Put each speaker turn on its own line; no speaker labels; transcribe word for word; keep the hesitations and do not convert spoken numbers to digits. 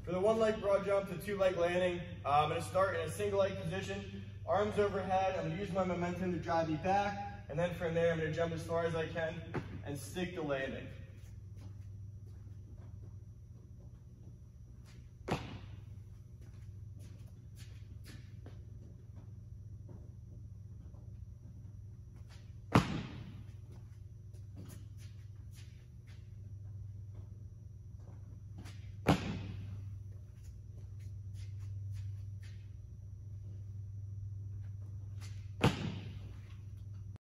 For the one leg broad jump to two leg landing, uh, I'm going to start in a single leg position, arms overhead. I'm going to use my momentum to drive me back, and then from there I'm going to jump as far as I can and stick the landing.